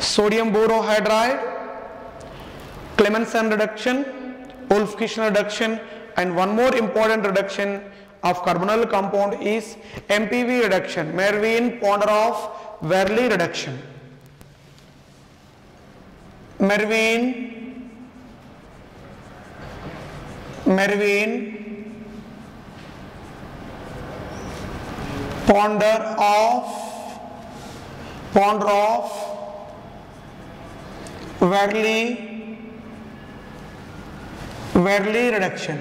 sodium borohydride, Clemmensen reduction, Wolff-Kishner reduction, and one more important reduction of carbonyl compound is MPV reduction, Mervyn-Ponderoff-Verley reduction. Mervyn-Ponderoff-Verley reduction.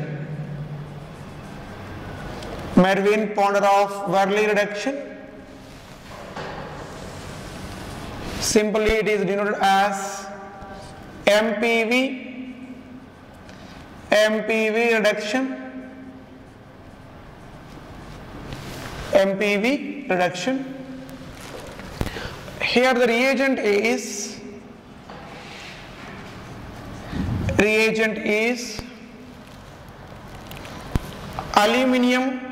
Mervyn-Ponderoff-Verley reduction. Simply it is denoted as MPV reduction. MPV reduction. Here the reagent is aluminium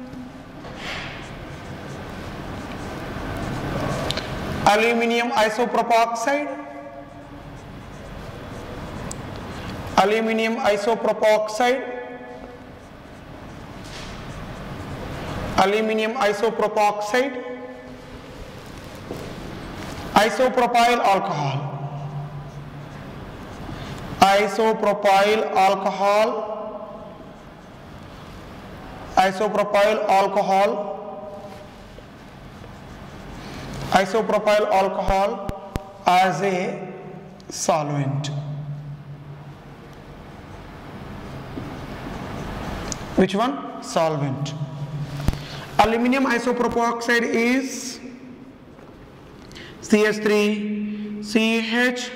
isopropoxide, isopropyl alcohol, as a solvent. Which one? Solvent. Aluminium isopropoxide is CH3CH,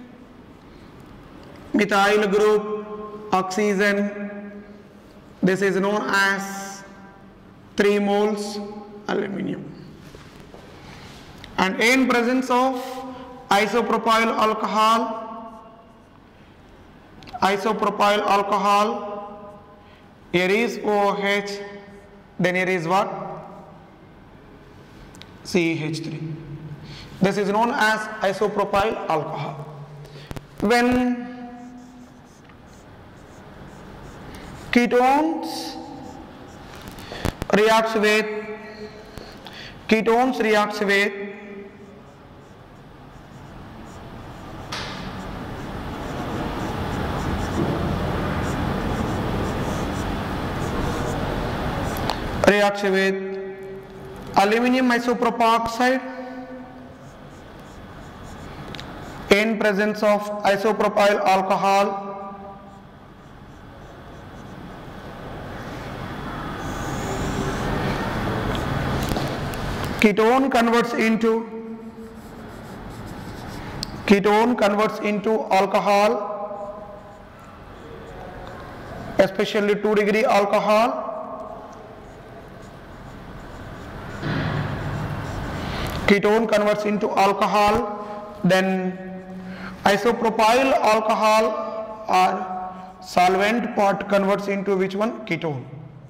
methyl group, oxygen. This is known as 3 moles aluminium. And in presence of isopropyl alcohol, here is OH, then here is what? CH3. This is known as isopropyl alcohol. When ketones reacts with aluminium isopropoxide in presence of isopropyl alcohol, ketone converts into alcohol, especially 2-degree alcohol. Ketone converts into alcohol, then isopropyl alcohol or solvent part converts into which one? Ketone.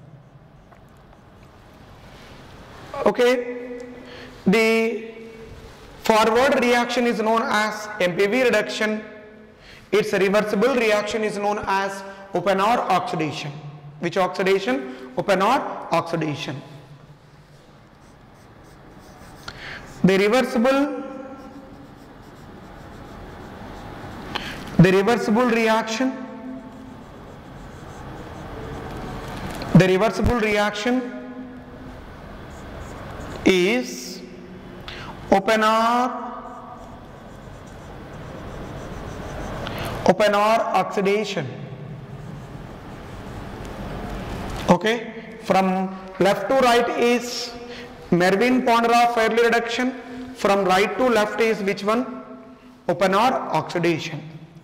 Okay, the forward reaction is known as MPV reduction. Its reversible reaction is known as open or oxidation. Which oxidation? Open or oxidation. The reversible reaction is open or oxidation. Okay, from left to right is Mervyn-Ponderoff-Verley reduction, from right to left is which one? Open or oxidation.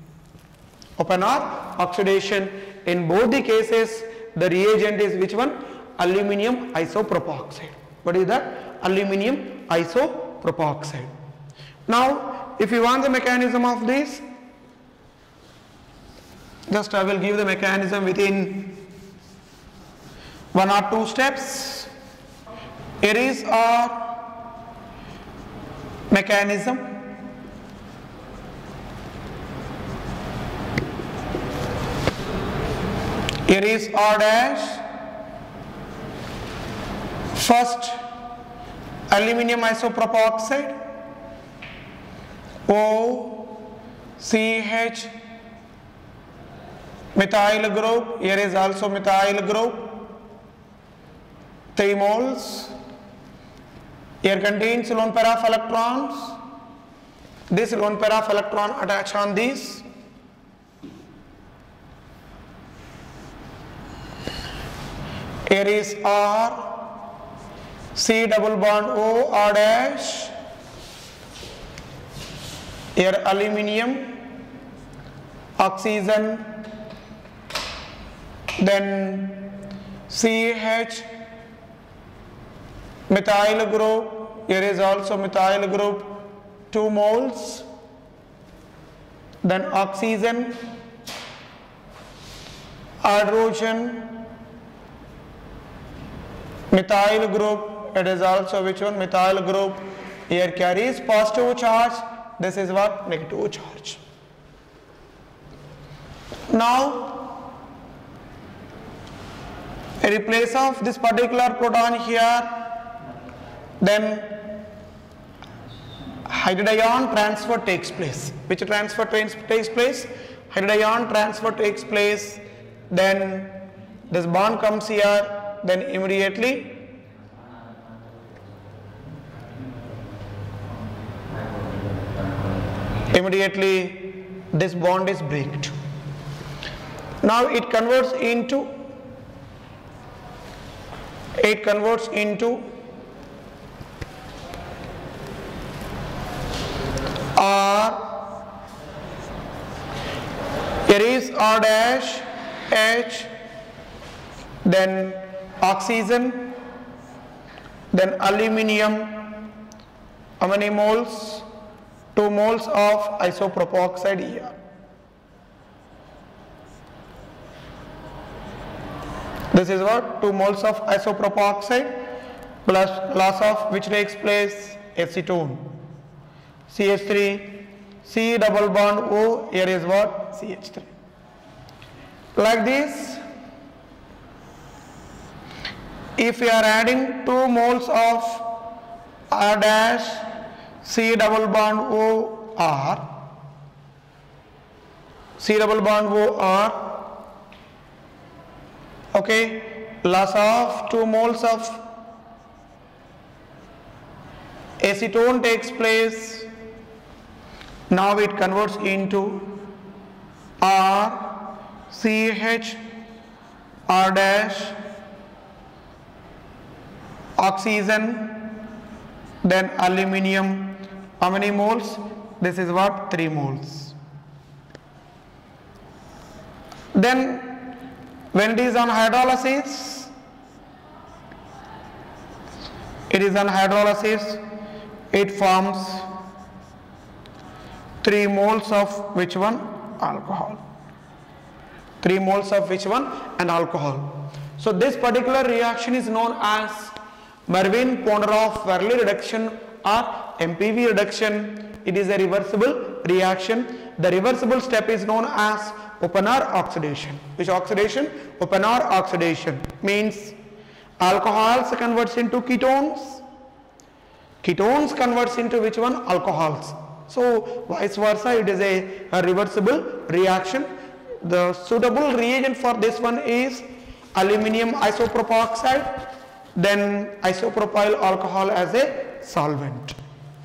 In both the cases the reagent is which one? Aluminium isopropoxide. What is that? Aluminium isopropoxide. Now if you want the mechanism of this, just I will give the mechanism within 1 or 2 steps. Here is our mechanism. Here is R dash. First aluminum isopropoxide, OCH methyl group. Here is also methyl group, 3 moles. Here contains lone pair of electrons. This lone pair of electron attach on this. Here is R, C double bond O, R dash. Here aluminum, oxygen, then CH methyl group. Here is also methyl group, 2 moles. Then oxygen, hydrogen, methyl group. It is also which one? Methyl group. Here carries positive charge. This is what? Negative charge. Now, in place of this particular proton here, then hydrogen transfer takes place. Which transfer takes place? Hydrogen transfer takes place. Then this bond comes here. Then immediately this bond is breaked. Now it converts into R. Here is R dash H, then oxygen, then aluminum. How many moles? 2 moles of isopropoxide here. This is what? 2 moles of isopropoxide plus loss of which takes place? acetone. CH3, C double bond O, here is what? CH3. Like this, if you are adding 2 moles of R dash C double bond O R, C double bond O R, okay, loss of 2 moles of acetone takes place. Now it converts into R, CH, R dash, oxygen, then aluminum. How many moles? This is what? 3 moles. Then when it is on hydrolysis, it forms 3 moles of which one? Alcohol. 3 moles of which one? And alcohol. So this particular reaction is known as Mervin-Ponderoff-Verley reduction or MPV reduction. It is a reversible reaction. The reversible step is known as open R oxidation. Which oxidation? Open R oxidation means alcohols converts into ketones. Ketones converts into which one? Alcohols. So vice versa, it is a reversible reaction. The suitable reagent for this one is aluminum isopropoxide, then isopropyl alcohol as a solvent.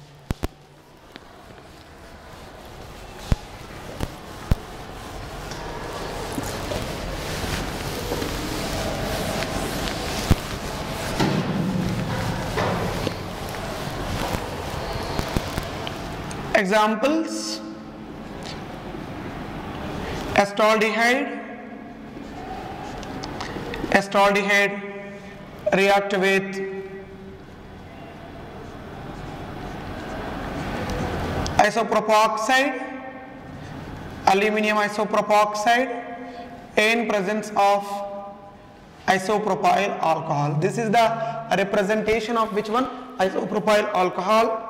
Examples: acetaldehyde react with isopropoxide, aluminum isopropoxide in presence of isopropyl alcohol. This is the representation of which one? Isopropyl alcohol.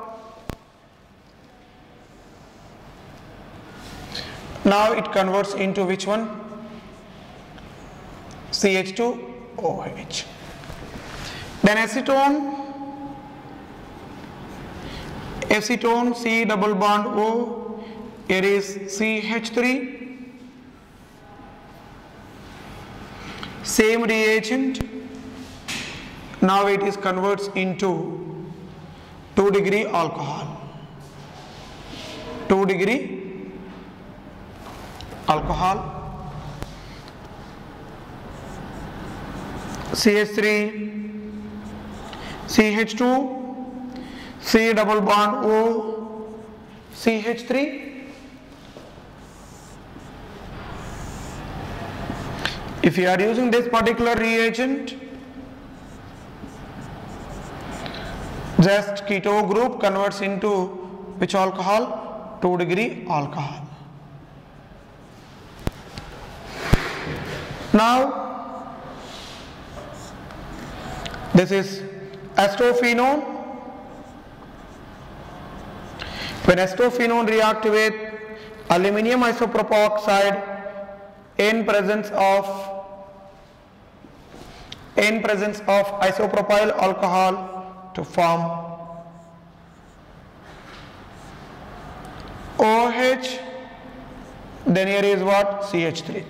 Now it converts into which one? CH2OH. Then acetone, C double bond O, here is CH3, same reagent, now it is converts into 2 degree alcohol, 2 degree alcohol, CH3, CH2, C double bond O, CH3. If you are using this particular reagent, just keto group converts into which alcohol? 2 degree alcohol. Now, this is acetophenone. When acetophenone react with aluminium isopropoxide in presence of isopropyl alcohol to form OH, then here is what? CH3.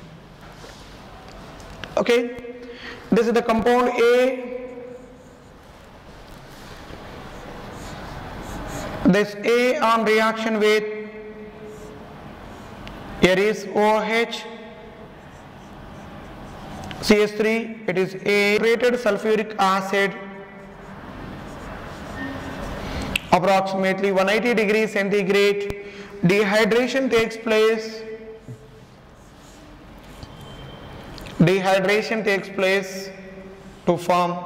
Okay, this is the compound A. This A on reaction with, here is OH, CH3, it is a saturated sulfuric acid, approximately 180 degrees centigrade, dehydration takes place, to form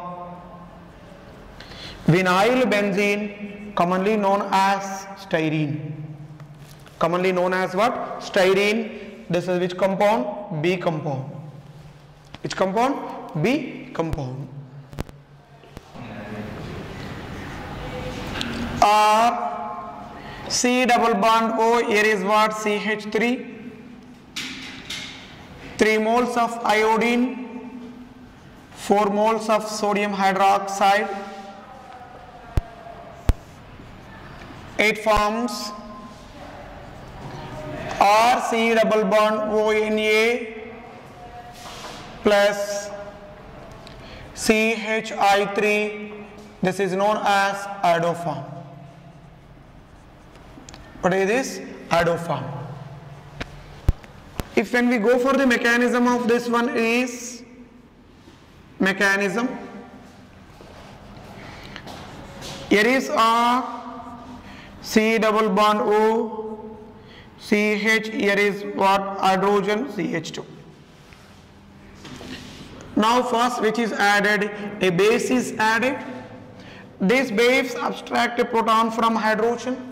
vinyl benzene, commonly known as styrene. Commonly known as what? Styrene. This is which compound? B compound. Which compound? B compound. C double bond O, here is what? CH3. 3 moles of iodine, 4 moles of sodium hydroxide. It forms RC double bond ONA plus CHI3. This is known as iodoform. What is this? Iodoform. If when we go for the mechanism of this one is mechanism, here is C double bond O, CH, here is what? Hydrogen, CH2. Now first which is added? A base is added. This base abstract a proton from hydrogen.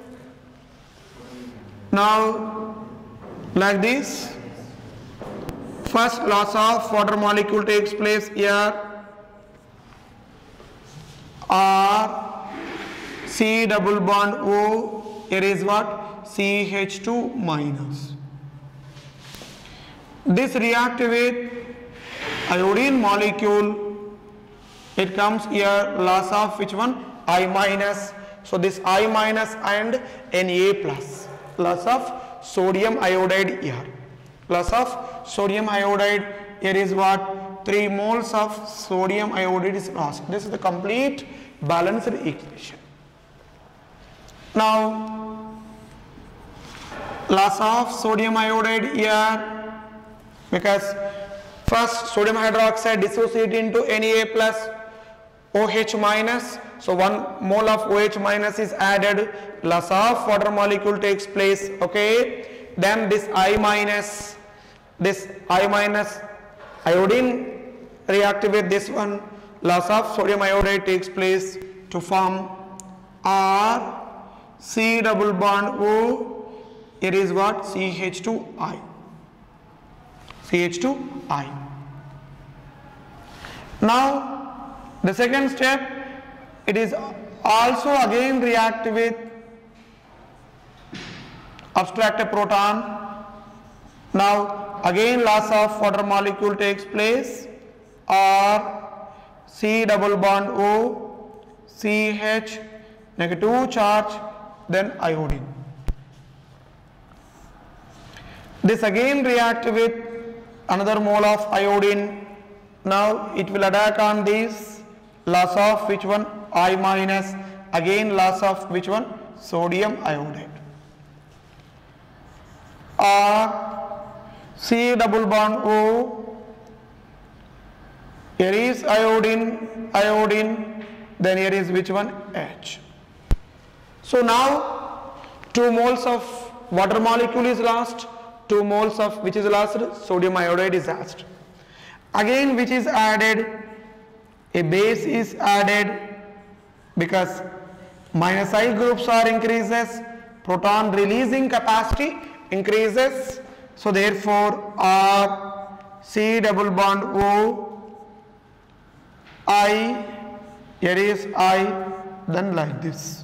Now like this, first loss of water molecule takes place here, R C double bond O, here is what? CH2 minus. This react with iodine molecule, it comes here, loss of which one? I minus. So this I minus and Na plus, loss of sodium iodide here. Loss of sodium iodide, here is what? 3 moles of sodium iodide is lost. This is the complete balanced equation. Now, loss of sodium iodide here, because first sodium hydroxide dissociate into Na plus OH minus, so 1 mole of OH minus is added, loss of water molecule takes place, okay. Then this I minus iodine react with this one, loss of sodium iodide takes place to form R C double bond O, it is what? CH2I. CH2I. Now the second step, it is also again react with abstract a proton. Now again loss of water molecule takes place, or C double bond O, CH, negative charge, then iodine. This again react with another mole of iodine. Now it will attack on this, loss of which one? I minus, again loss of which one? Sodium iodide. Or C double bond O, here is iodine, then here is which one? H. So now 2 moles of water molecule is lost, 2 moles of which is lost? Sodium iodide is lost. Again which is added? A base is added, because minus I groups are increases, proton releasing capacity increases, so therefore R, C double bond O, I, here is I, then like this.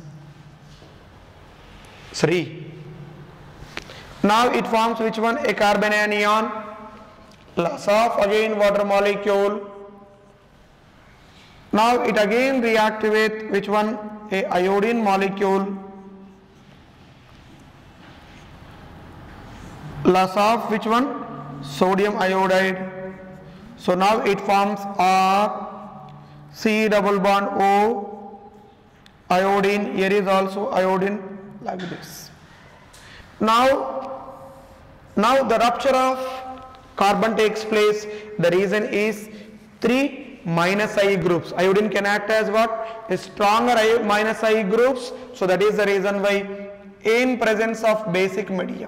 3. Now it forms which one? A carbon anion, loss of again water molecule. Now it again react with which one? A iodine molecule, loss of which one? Sodium iodide. So now it forms R, C double bond O, iodine, here is also iodine, like this. Now the rupture of carbon takes place. The reason is 3 minus I groups. Iodine can act as what? A stronger minus I groups. So that is the reason why in presence of basic medium,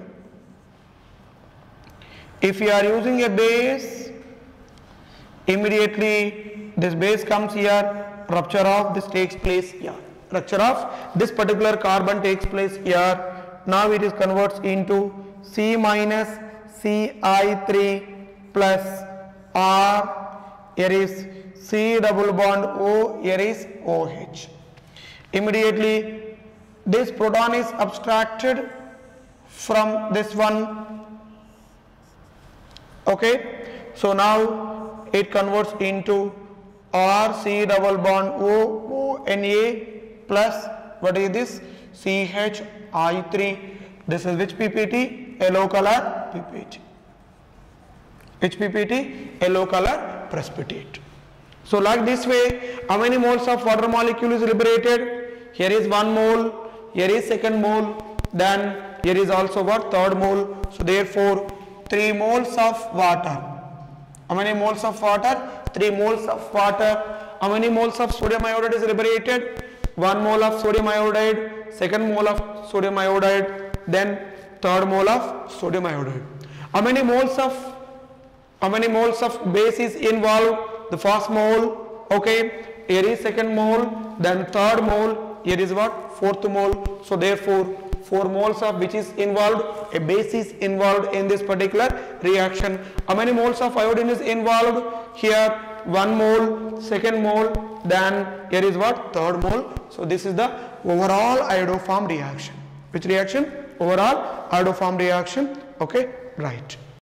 if you are using a base, immediately this base comes here, rupture of this takes place here. Rupture of this particular carbon takes place here. Now it is converts into C minus Ci3 plus R, here is C double bond O, here is OH. Immediately this proton is abstracted from this one. Okay, so now it converts into RC double bond O, Na plus what is this? CH3. This is which PPT? Yellow color PPT. Which PPT? Yellow color precipitate. So like this way, how many moles of water molecule is liberated? Here is 1 mole, here is 2nd mole, then here is also what? 3rd mole. So therefore 3 moles of water. How many moles of water? 3 moles of water. How many moles of sodium iodide is liberated? 1 mole of sodium iodide, 2nd mole of sodium iodide, then 3rd mole of sodium iodide. How many moles of base is involved? The first mole, okay, here is 2nd mole, then 3rd mole, here is what? 4th mole. So therefore 4 moles of which is involved? A base is involved in this particular reaction. How many moles of iodine is involved? Here 1 mole, 2nd mole, then here is what? 3rd mole. So this is the overall iodoform reaction. Which reaction? Overall iodoform reaction. Okay, right.